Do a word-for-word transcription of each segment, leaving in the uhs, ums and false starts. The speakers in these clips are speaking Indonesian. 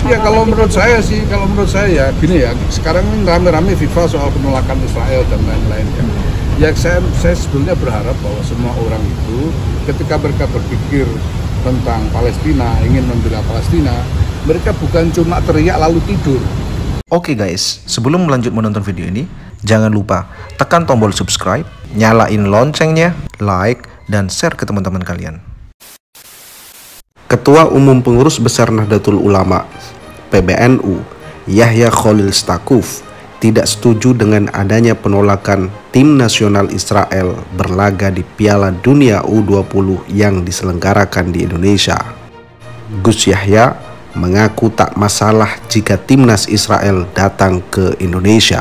Ya kalau menurut saya sih, kalau menurut saya ya gini ya, sekarang ini rame-rame FIFA soal penolakan Israel dan lain-lain ya. Ya saya, saya sebetulnya berharap bahwa semua orang itu ketika mereka berpikir tentang Palestina, ingin membela Palestina, mereka bukan cuma teriak lalu tidur. Oke guys, sebelum melanjut menonton video ini, jangan lupa tekan tombol subscribe, nyalain loncengnya, like, dan share ke teman-teman kalian. Ketua Umum Pengurus Besar Nahdlatul Ulama P B N U Yahya Khalil Stakuf tidak setuju dengan adanya penolakan tim nasional Israel berlaga di Piala Dunia U dua puluh yang diselenggarakan di Indonesia. Gus Yahya mengaku tak masalah jika timnas Israel datang ke Indonesia.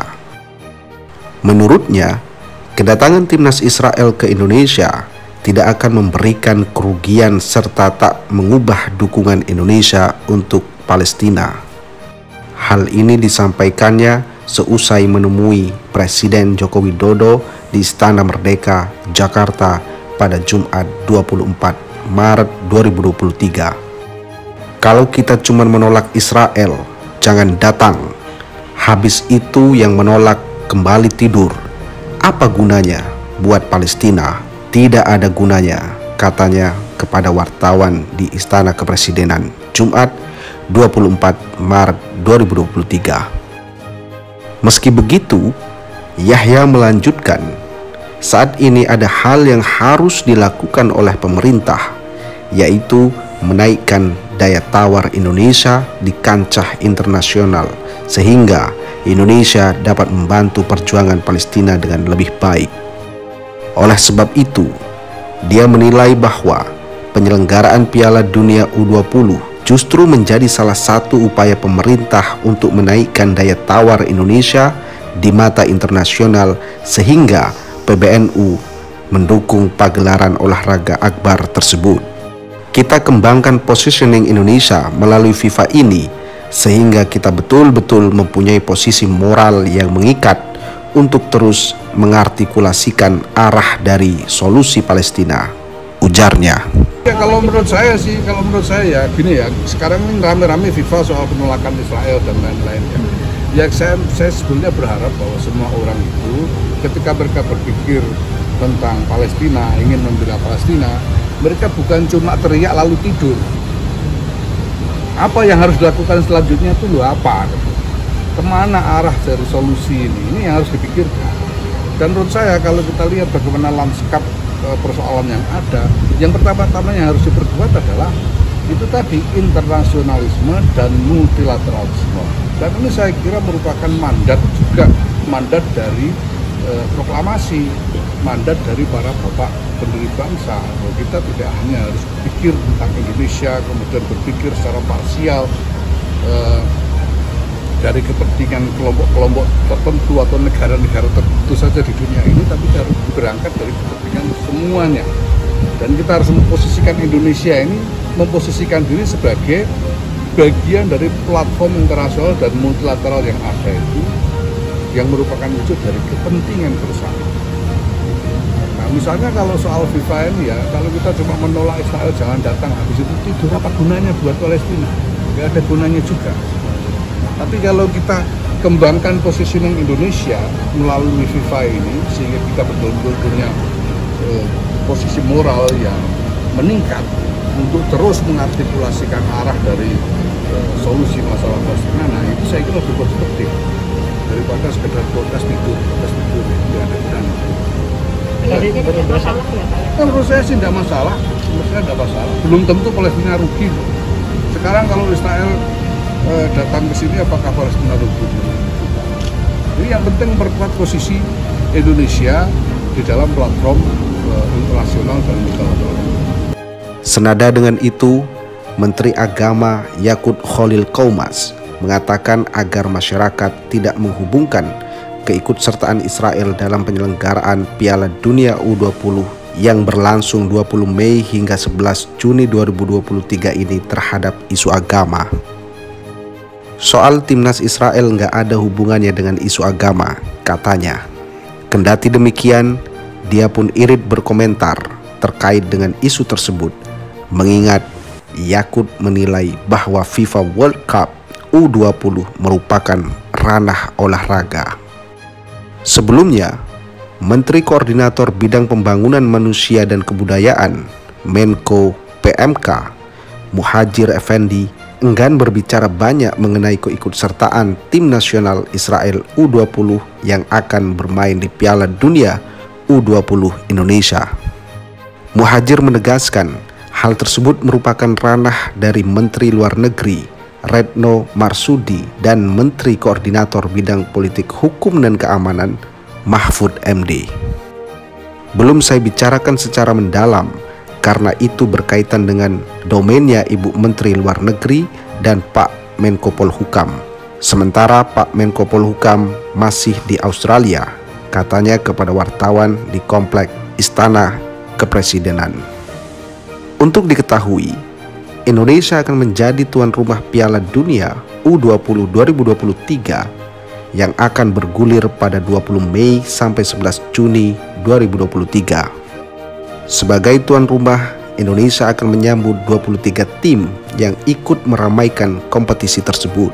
Menurutnya, kedatangan timnas Israel ke Indonesia tidak akan memberikan kerugian serta tak mengubah dukungan Indonesia untuk Palestina. Hal ini disampaikannya seusai menemui Presiden Joko Widodo di Istana Merdeka, Jakarta pada Jumat dua puluh empat Maret dua ribu dua puluh tiga. Kalau kita cuma menolak Israel, jangan datang. Habis itu yang menolak kembali tidur. Apa gunanya buat Palestina? Tidak ada gunanya, katanya kepada wartawan di Istana Kepresidenan Jumat dua puluh empat Maret dua ribu dua puluh tiga. Meski begitu, Yahya melanjutkan, saat ini ada hal yang harus dilakukan oleh pemerintah, yaitu menaikkan daya tawar Indonesia di kancah internasional, sehingga Indonesia dapat membantu perjuangan Palestina dengan lebih baik. Oleh sebab itu, dia menilai bahwa penyelenggaraan Piala Dunia U dua puluh justru menjadi salah satu upaya pemerintah untuk menaikkan daya tawar Indonesia di mata internasional, sehingga P B N U mendukung pagelaran olahraga akbar tersebut. Kita kembangkan positioning Indonesia melalui FIFA ini, sehingga kita betul-betul mempunyai posisi moral yang mengikat untuk terus mengartikulasikan arah dari solusi Palestina, ujarnya. Ya kalau menurut saya sih, kalau menurut saya ya gini ya, sekarang ini rame-rame FIFA soal penolakan Israel dan lain-lain ya. Ya saya, saya sebetulnya berharap bahwa semua orang itu ketika mereka berpikir tentang Palestina, ingin membela Palestina, mereka bukan cuma teriak lalu tidur. Apa yang harus dilakukan selanjutnya itu loh apa? Kemana arah dari solusi ini? Ini yang harus dipikirkan. Dan menurut saya kalau kita lihat bagaimana lanskap e, persoalan yang ada, yang pertama-tama yang harus diperkuat adalah itu tadi internasionalisme dan multilateralisme. Dan ini saya kira merupakan mandat juga, mandat dari e, proklamasi, mandat dari para bapak pendiri bangsa. Bahwa kita tidak hanya harus berpikir tentang Indonesia, kemudian berpikir secara parsial, e, dari kepentingan kelompok-kelompok tertentu atau negara-negara tertentu saja di dunia ini, tapi kita harus berangkat dari kepentingan semuanya. Dan kita harus memposisikan Indonesia ini, memposisikan diri sebagai bagian dari platform internasional dan multilateral yang ada itu, yang merupakan wujud dari kepentingan bersama. Nah misalnya kalau soal FIFA ini ya, kalau kita cuma menolak Israel jangan datang, habis itu tidur, apa gunanya buat Palestina? Nggak ada gunanya juga. Tapi kalau kita kembangkan positioning Indonesia melalui FIFA ini, sehingga kita betul-betul punya eh, posisi moral yang meningkat untuk terus mengartikulasikan arah dari eh, solusi masalah Palestina, nah itu saya kira lebih konstruktif daripada sekedar protes tidur, protes tidur tidak ada gunanya. Ini tidak masalah ya Pak? Nah, menurut saya sih tidak masalah, menurut saya tidak masalah. Belum tentu Palestina rugi. Sekarang kalau Israel Eh, datang ke sini apakah Palestina rugi? Jadi yang penting memperkuat posisi Indonesia di dalam platform eh, internasional dan multilateral. Senada dengan itu, Menteri Agama Yakut Khalil Qaumas mengatakan agar masyarakat tidak menghubungkan keikutsertaan Israel dalam penyelenggaraan Piala Dunia U dua puluh yang berlangsung dua puluh Mei hingga sebelas Juni dua ribu dua puluh tiga ini terhadap isu agama. Soal timnas Israel nggak ada hubungannya dengan isu agama, katanya. Kendati demikian, dia pun irit berkomentar terkait dengan isu tersebut, mengingat Yakut menilai bahwa FIFA World Cup U dua puluh merupakan ranah olahraga. Sebelumnya, Menteri Koordinator Bidang Pembangunan Manusia dan Kebudayaan, Menko P M K, Muhadjir Effendi, enggan berbicara banyak mengenai keikutsertaan tim nasional Israel U dua puluh yang akan bermain di Piala Dunia U dua puluh Indonesia. Muhadjir menegaskan hal tersebut merupakan ranah dari Menteri Luar Negeri Retno Marsudi dan Menteri Koordinator Bidang Politik Hukum dan Keamanan Mahfud M D. Belum saya bicarakan secara mendalam karena itu berkaitan dengan domainnya Ibu Menteri Luar Negeri dan Pak Menko Polhukam. Sementara Pak Menko Polhukam masih di Australia, katanya kepada wartawan di Komplek Istana Kepresidenan. Untuk diketahui, Indonesia akan menjadi tuan rumah Piala Dunia U dua puluh dua ribu dua puluh tiga yang akan bergulir pada dua puluh Mei sampai sebelas Juni dua ribu dua puluh tiga. Sebagai tuan rumah, Indonesia akan menyambut dua puluh tiga tim yang ikut meramaikan kompetisi tersebut,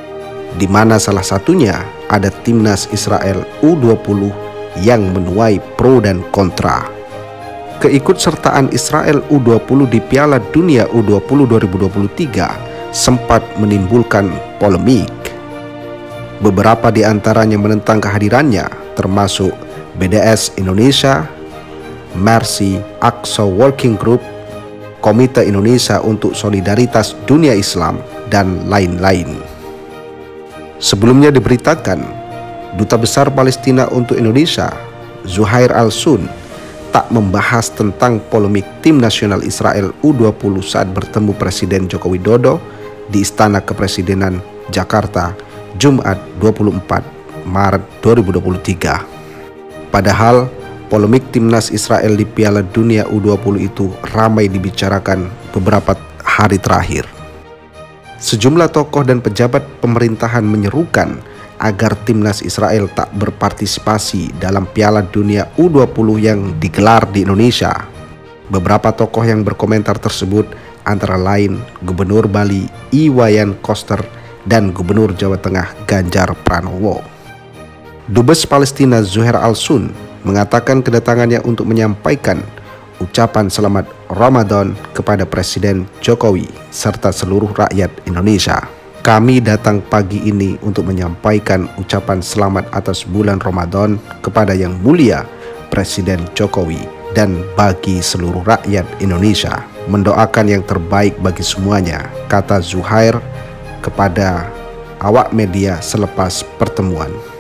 di mana salah satunya ada timnas Israel U dua puluh yang menuai pro dan kontra. Keikutsertaan Israel U dua puluh di Piala Dunia U dua puluh dua ribu dua puluh tiga sempat menimbulkan polemik. Beberapa di antaranya menentang kehadirannya, termasuk B D S Indonesia, Mercy Aqsa Working Group, Komite Indonesia untuk Solidaritas Dunia Islam, dan lain-lain. Sebelumnya diberitakan, Duta Besar Palestina untuk Indonesia, Zuhair Al-Sun, tak membahas tentang polemik tim nasional Israel U dua puluh saat bertemu Presiden Joko Widodo di Istana Kepresidenan Jakarta, Jumat dua puluh empat Maret dua ribu dua puluh tiga. Padahal polemik timnas Israel di Piala Dunia U dua puluh itu ramai dibicarakan beberapa hari terakhir. Sejumlah tokoh dan pejabat pemerintahan menyerukan agar timnas Israel tak berpartisipasi dalam Piala Dunia U dua puluh yang digelar di Indonesia. Beberapa tokoh yang berkomentar tersebut antara lain Gubernur Bali Iwayan Koster dan Gubernur Jawa Tengah Ganjar Pranowo. Dubes Palestina Zuhair Al-Sun mengatakan kedatangannya untuk menyampaikan ucapan selamat Ramadan kepada Presiden Jokowi serta seluruh rakyat Indonesia. Kami datang pagi ini untuk menyampaikan ucapan selamat atas bulan Ramadan kepada Yang Mulia Presiden Jokowi dan bagi seluruh rakyat Indonesia. Mendoakan yang terbaik bagi semuanya, kata Zuhair kepada awak media selepas pertemuan.